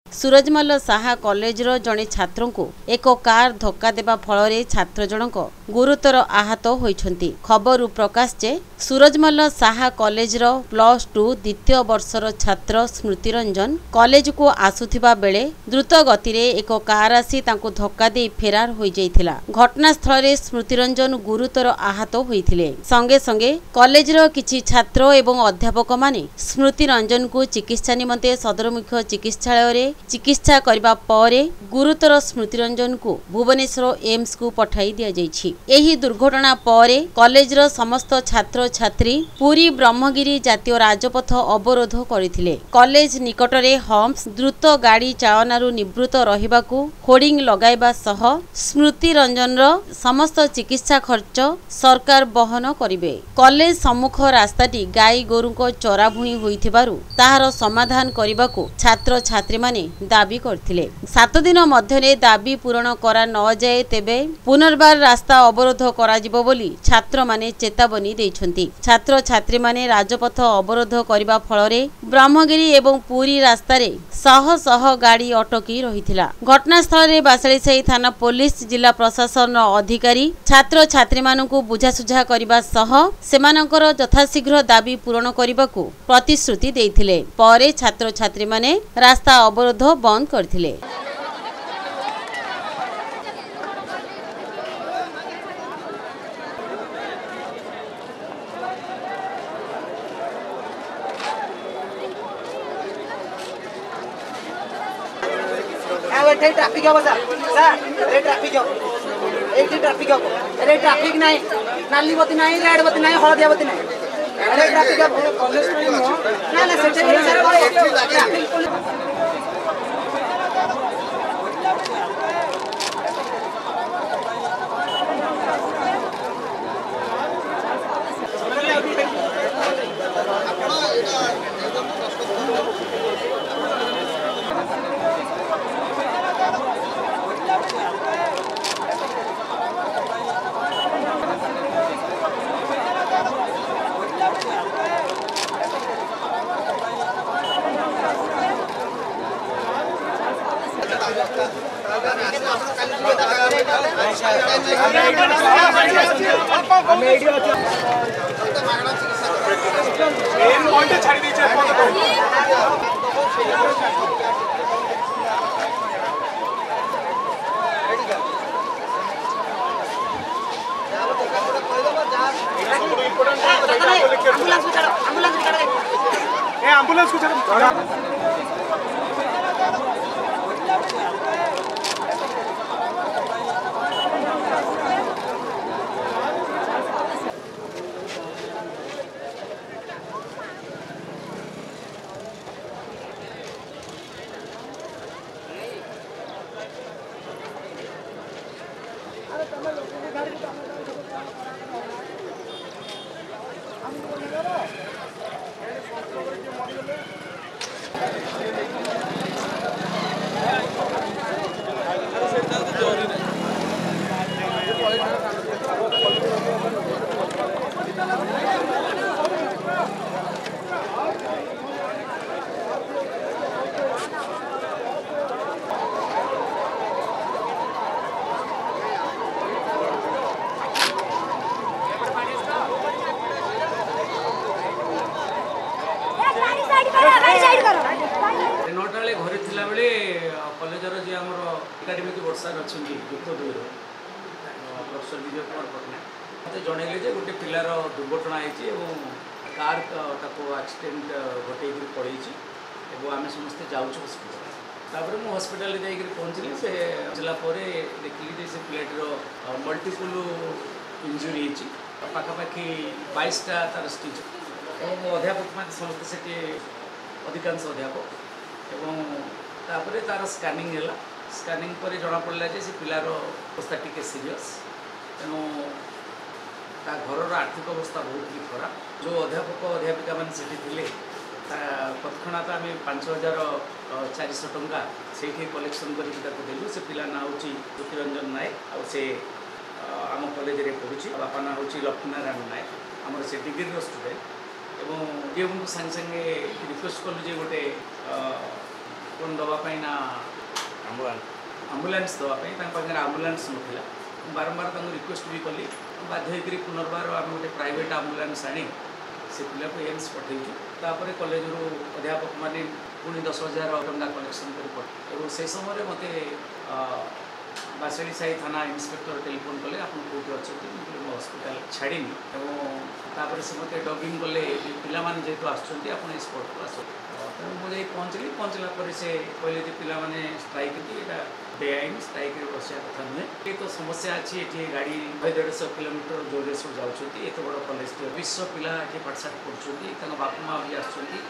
Surajmal Saha college जड़े छात्र को एक कार धक्का देवा फल छात्र जनक गुरुतर आहत होइछन्ति। खबर प्रकाश जे सूरजमल साहा कॉलेज +2 द्वितीय वर्षर छात्र स्मृति रंजन कॉलेज को आसुथिबा बेले द्रुत गति रे एक कार आसी तांको धक्का दे फेरार होई जाइथिला। घटनास्थल रे स्मृति रंजन गुरुतर आहत होइथिले। संगे संगे कॉलेज किछि छात्र एवं अध्यापक माने स्मृति रंजन को चिकित्सा निमंते सदर मुख्य चिकित्सालय रे चिकित्सा करिबा परे गुरुतर स्मृति रंजन को भुवनेश्वर एम्स को पठाई दिया जाइछि। एही दुर्घटना परे कॉलेज समस्त छात्र छात्री पुरी ब्रह्मगिरी जातीय राजपथ अवरोध करथिले। कॉलेज निकटरे हम्प्स द्रुत गाड़ी चालनारू निवृत्त रहिबाकू होर्डिंग लगाइबा सह स्मृति रंजन समस्त चिकित्सा खर्च सरकार बहन करिवे। कॉलेज सम्मुख रास्ताटी गाई गोरुको चराभूई होइथिबारु ताहार समाधान करिबाकू छात्र छात्री माने दाबी करथिले। 7 दिन मध्यरे दाबी पूरण करा न जाए तेबे पुनर्बार रास्ता अवरोध कराजिबो बोली छात्र माने चेतावनी दैछन्ति। छात्र छात्री माने राजपथ अवरोध करिबा फलरे ब्रह्मगिरी एवं पुरी रास्तारे शह शह गाड़ी अटकी रहिथिला। घटनास्थल रे बासळीसाही थाना पुलिस जिला प्रशासन अधिकारी छात्र छात्री मानकु बुझासुझा करिबा सह सेमानकर यथाशीघ्र दाबी पूरण करिबाकू प्रतिश्रुति दैथिले। परे छात्र छात्री माने रास्ता अवरोध बंद करथिले। ट्रैफिक हो सर ट्रैफिक हो ट्रैफिक हो ट्रैफिक नहीं नाली बत्ती नहीं रेड बत्ती नहीं हलदिया बत्ती नहीं ट्रैफिक ना ना एम्बुलेंस को नौटा बेले घरे थिला बेले कॉलेजर जे हमर एकाडेमिक वर्षार अच्छा युक्त 2 प्रोफेसर विजय कुमार पटनायक मत जनइले जे गोटे पिलार दुर्घटना होती कार एक्सीडेंट घटे पड़े आम समस्ते जाऊँ हस्पिटाल तापर मु हस्पिटाल जाकर पहुँचली से पहुँचला देखिली से पिलाटीर मल्टीपल इंजुरी पाखापाखि 22टा तार स्टिच और अध्यापक मान समस्त से अधिकांश अध्यापक एवं तापर तार स्कानिंग है स्कानिंग पर जना पड़ा से पिलार अवस्था टी सीरीयस तेणु ता घर आर्थिक अवस्था बहुत ही खराब। जो अध्यापक अध्यापिका मैंने से तत्क्षणात आम 5400 टंका से कलेक्शन करदेलु। से पिला ना हूँ ज्योति रंजन नायक आ से आम कॉलेज रे पढ़ुची बापा ना हूँ लक्ष्मीनारायण नायक आमर से डिग्री स्टूडेंट एवं ये सागे सागे रिक्वेस्ट कलु जे गोटे कौन दवाई ना आम्बुलांस दवाई आम्बुलांस ना बारंबार रिक्वेस्ट भी कली बाध्य पुनर्बार आम गोटे प्राइवेट आम्बुलांस आनी से पिला को एम्स पठेगी तापर कॉलेज रू अध्यापक माने पुणी 10,000 टंका कलेक्शन कर से समय मत बासड़ी साई थाना इन्स्पेक्टर टेलीफोन कले आप कौटी अच्छे मो हस्पिटाल छाड़ी तापर से मत डगिंग कले पिला जेहतु आसपट स्पॉट को आस तेणु मुझे पहुँचली पहुँचला पर से कहले पे स्ट्राइक बेआईन स्ट्राइक बसा कथा नुहे ये तो समस्या अच्छी ये गाड़ी 150 किलोमीटर जोरे सब जाऊँगी एत बड़ कॉलेज 20 पिला ये पाठशाठ कर बापा माँ भी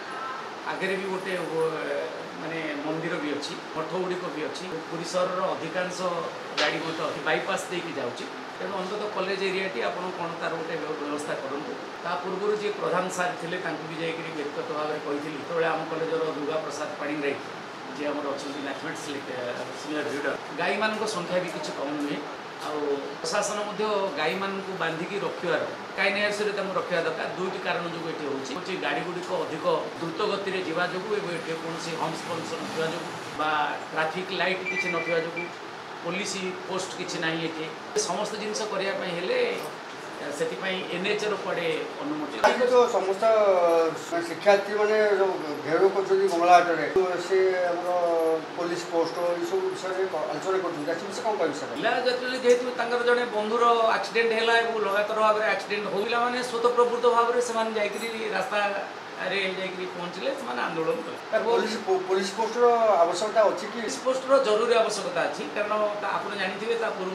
आगे भी गोटे माने मंदिर भी अच्छी मठ गुड़िक भी अच्छी पुरी सहर अधिकांश गाड़ी मत बाईपास देकी जाऊँगी तेणु अंतत कॉलेज एरियाटी आप कौन तार गोटे व्यवस्था करूँ ता पूर्व जी प्रधान सार थे भी जाकि व्यक्तिगत भाव में कही जो आम कॉलेजर दुर्गा प्रसाद पाणिग्राही जी आम अच्छा मैथमेटिक्स सीनियर रीडर गाई मान संख्या भी किसी कम नुहे आउ प्रशासन गाई मान बांधिकी रखार कहीं रखा दरकार दुईट कारण जो ये हूँ गाड़ी गुड़िक अधिक द्रुत गति में जावा जो कौन हम्स फंस ना ट्राफिक लाइट किसी ना जो पुलिस पोस्ट किसी ना ये समस्त जिनस करने से एनएच पड़े अनुमति तो समस्त शिक्षार्थी मैंने जो घेर कर मंगलाहाट से पुलिस पोस्ट ये सब विषय आलोचना कर कौन कह जेहतु जड़े बंधुर एक्सीडेंट है लगातार भाव में एक्सीडेंट हो पाने स्वतःप्रवृत्त भाव में से रास्ता अरे जाकि पहुँचले आंदोलन कले पुलिस पोस्टर आवश्यकता अच्छी कि पुलिस पोस्टर जरूरी आवश्यकता अच्छी कारण आप जानते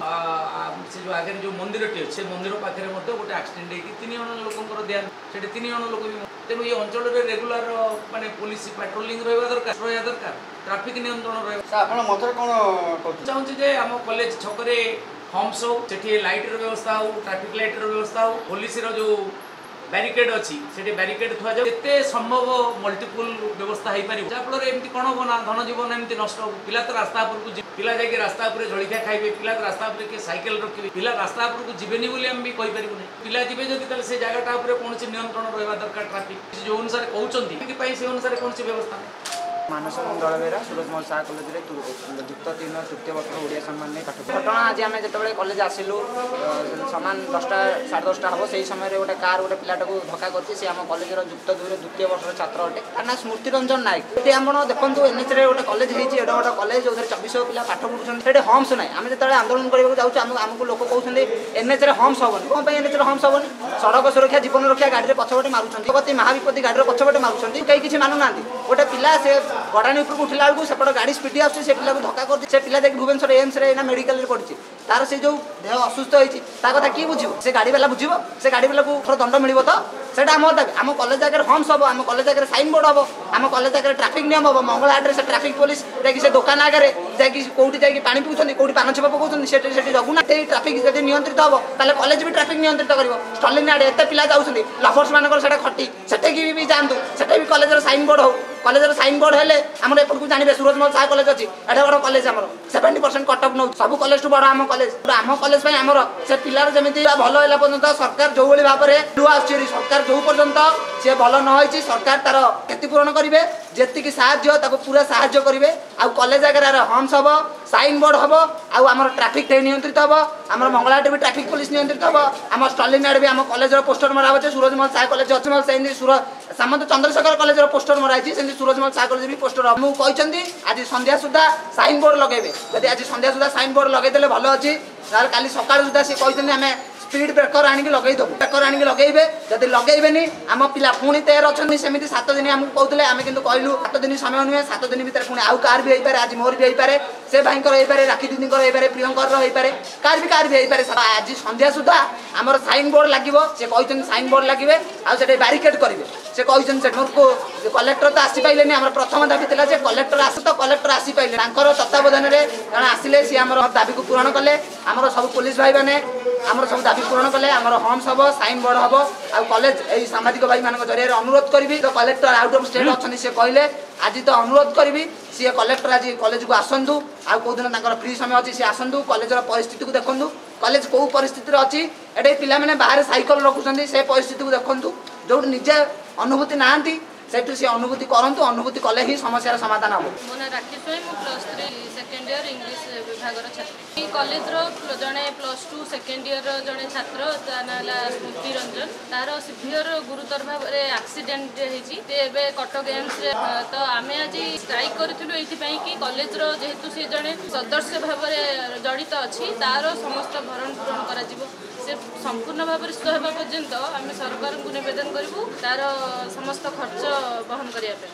से जो आगे जो मंदिर टी अच्छे मंदिर पाखे गोटे एक्सीडेंट होती 3 जन लोक ध्यान से 3 जन लोक भी तेणु ये अंचल रेगुलर माने पुलिस पेट्रोलिंग रहा दरकार ट्राफिक नियंत्रण रहा मत कौन चाहूँगी आम कॉलेज छकरे हम्स हो लाइटर व्यवस्था हो ट्राफिक लाइटर व्यवस्था हो पुलिस जो बैरिकेड अच्छी से बैरिकेड थुआ जाए संभव मल्टीपुल व्यवस्था हो पार जहाँफल एमती कौन हम ना धन जीवन एमती नष्ट हो पिला तो रास्ता उपरको पिला जाकि रास्ता उपर जलिखा खाइबे पिला तो रास्ता उपर किए साइकेल रखिए पिला रास्ता उपरको जीवेनि बोली आम भी कहींपारू ना पिला जीवे जब से जगटा कौन नियंत्रण रहा दरकार ट्राफिक जो अनुसार कहते से अनुसार कौन व्यवस्था नहीं मानस मंडल बेरा सूरजमल शाह कॉलेज युक्त 3 तृतीय वर्ष ओडिया सम्मान नहीं पाठ घटना आज आम जो कॉलेज आसिलु सामान 10टा 10:30 हम से समय गोटे कार गोटे पिलाटा को धक्का करसी आम कॉलेजर युक्त 2 द्वितीय वर्ष छात्र अटे तार ना स्मृति रंजन नायक ये आप देखो एनएच गोटे कॉलेज होती है गोटे कॉलेज जो 2400 पिला पाठ पढ़ुं हम्स ना आम जो आंदोलन करने जाऊँ आमको लोक कहते एनएच हम्स हेनी कौन एनएच हम्स हेनी सड़क सुरक्षा जीवन रक्षा गाड़ी पछपटे मारुंट महाविपत्ति गाड़ी पछपटे मारुंट कहीं किसी मानुना गोटे पिला से गड़ाणी उपरको उठला बेलू सेपट गाड़ी स्पीड आस पिला धक्का कर पिला भुवनेश्वर एम्स मेडिकल पड़ी तार से जो देह असुस्थ होती कथा किए बुझे से गाड़ी वाला बुझे से गाड़ी वाला को दंड मिल तो सेटा आम दाबी आम कॉलेज आगे हम्स हम आम कॉलेज आगे साइन बोर्ड हम आम कॉलेज आगे ट्राफिक नियम हम मंगलाहाट से ट्राफिक पुलिस जाकि दुकान आगे कौटी जाकि पानी पिउछन कौटी पान छेप पकाउछन से जगुना ट्राफिक जब नियंत्रित हम ताले कॉलेज भी ट्राफिक नियंत्रित कर स्टर्लिंग आड़े एत पिला जाऊँ लफर्स मानकर खटी से भी जातु से भी कॉलेजर साइन बोर्ड हो कॉलेजर साइन बोर्ड है आम एपटू जानवे सूरजमल शाह कॉलेज अच्छी एट बड़ कॉलेज आम 70% कटअप नौ सब कॉलेज टू बड़ आम कॉलेज आमर से पिलार जमी भल है पर्यटन सरकार जो भाव में सरकार जो पर्यंत सी भल नई सरकार तार क्षतिपूरण करेंगे जी साहय पूरा साहय करेंगे आउ कॉलेज आगे हम्स हम साइन बोर्ड हम आम ट्राफिक नियंत्रित हम आम मंगलाहाट भी ट्राफिक पुलिस नियंत्रित हम आम स्टर्लिंग आड़े भी आम कॉलेज पोस्टर मरा हो सूरजमल शाह कॉलेज अच्छी सामंत चंद्रशेखर कॉलेज पोस्टर मराई सूरजमल शाह कॉलेज भी पोस्टर कहते आज संध्या सुधा साइन बोर्ड लगे जब आज संध्या सुधा साइन बोर्ड लगेदे भल अच्छी काली सका सुधा सी कहते आम स्पीड ब्रेकर आनिक लगेदेव ब्रेकर आनिक लगेबे जदि लगेबेनी आम पिला पुणी तैयार अच्छा सेमती 7 दिन आमको कहते आम कि कहलु 7 दिन समय नुहे 7 दिन भितर पुणी आउ कार भी होपे आज मोर भी होपे से भाई होपे राखी दीदी होपे प्रियंकर होपे कार भी होपे आज संध्या सुधा आमर साइन बोर्ड लगे से कहते साइन बोर्ड लगे आगे बैरिकेड करेंगे से कहते को कलेक्टर तो आसीपारे आम प्रथम दाबी था कलेक्टर आस तो कलेक्टर आसीपारे तत्वावधान में जन आसिले सी आम दाबी को पूरण कले आमर सब पुलिस भाई मैंने आमर सब दाबी पूरण कले आमर हम्स हम साइन बोर्ड हम आ कॉलेज यही सामाजिक भाई मान जरिए अनुरोध करी तो कलेक्टर आउट ऑफ स्टेट अच्छे से कहले आज तो अनुरोध करी सी कलेक्टर आज कॉलेज को आसतु आउ कौ दिन फ्री समय अच्छी सी आसतु कॉलेजर परिस्थिति को देखु कॉलेज कौ परिस्थिति अच्छी एटे पिला बाहर साइकेल रखुच्च से परिस्थिति को देखु जो निजे अनुभूति ना सेठू सी अनुभूति करंतु अनुभूति कले ही समस्या समाधान हम। मो ना राकेश भाई मु +3 सेकेंड इयर इंग्लिश विभाग छात्र कॉलेज जड़े +2 सेकेंड इयर जड़े छात्र ना स्मृति रंजन तार सीवियर गुरुतर भाव में एक्सीडेंट होती कटक एम्स तो आम आज स्ट्राइक करूँ ये कि कॉलेज जेहेतु सी जड़े सदस्य भाव में जड़ित अच्छी तार समस्त भरण पूरण कर संपूर्ण भाव में सुध होगा पर्यंत आम सरकार को निवेदन करूँ तार समस्त खर्च बहन करने।